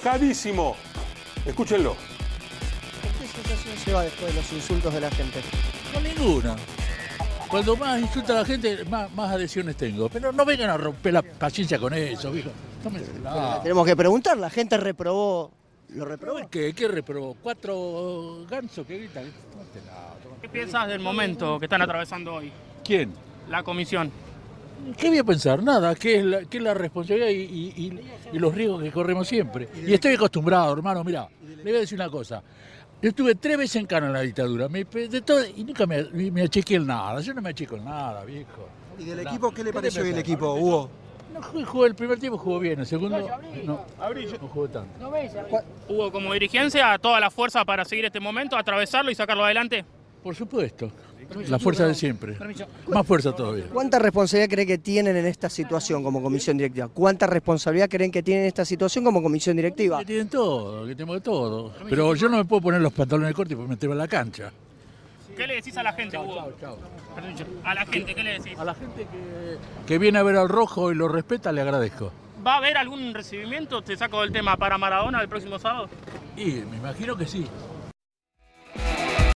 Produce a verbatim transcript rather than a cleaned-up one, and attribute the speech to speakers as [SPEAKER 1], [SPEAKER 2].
[SPEAKER 1] enojadísimo. Escúchenlo.
[SPEAKER 2] ¿Qué sensación se va después de los insultos de la gente?
[SPEAKER 3] Con ninguna. Cuando más insulta a la gente, más, más adhesiones tengo. Pero no vengan a romper la paciencia con eso, viejo. No me... no.
[SPEAKER 2] Tenemos que preguntar, la gente reprobó, lo reprobó.
[SPEAKER 3] ¿Qué, ¿Qué reprobó? ¿Cuatro gansos que gritan?
[SPEAKER 4] ¿Qué piensas del momento que están atravesando hoy?
[SPEAKER 3] ¿Quién?
[SPEAKER 4] La comisión.
[SPEAKER 3] ¿Qué voy a pensar? Nada, ¿qué es la, qué es la responsabilidad y, y, y, y los riesgos que corremos siempre? Y estoy acostumbrado, hermano, mirá, le voy a decir una cosa. Yo estuve tres veces en cana en la dictadura, me, de todo, y nunca me, me achiqué en nada. Yo no me achico en nada, viejo.
[SPEAKER 5] ¿Y del
[SPEAKER 3] No.
[SPEAKER 5] equipo qué le
[SPEAKER 3] ¿Qué
[SPEAKER 5] pareció
[SPEAKER 3] te
[SPEAKER 5] el
[SPEAKER 3] pensás?
[SPEAKER 5] equipo, Hugo?
[SPEAKER 3] No, jugó, jugó el primer tiempo, jugó bien, el segundo no, no jugó tanto.
[SPEAKER 4] ¿Hubo como dirigencia toda la fuerza para seguir este momento, atravesarlo y sacarlo adelante?
[SPEAKER 3] Por supuesto, la fuerza de siempre. Más fuerza todavía.
[SPEAKER 2] ¿Cuánta responsabilidad creen que tienen en esta situación como comisión directiva? ¿Cuánta responsabilidad creen que tienen en esta situación como comisión directiva?
[SPEAKER 3] Que tienen todo, que tenemos de todo. Pero yo no me puedo poner los pantalones cortos y meterme a la cancha.
[SPEAKER 4] ¿Qué le decís a la gente, Hugo?
[SPEAKER 3] Chao, chao.
[SPEAKER 4] A la gente, ¿qué le decís?
[SPEAKER 3] A la gente que, que viene a ver al rojo y lo respeta, le agradezco.
[SPEAKER 4] ¿Va a haber algún recibimiento, te saco del tema, para Maradona el próximo sábado?
[SPEAKER 3] Y me imagino que sí.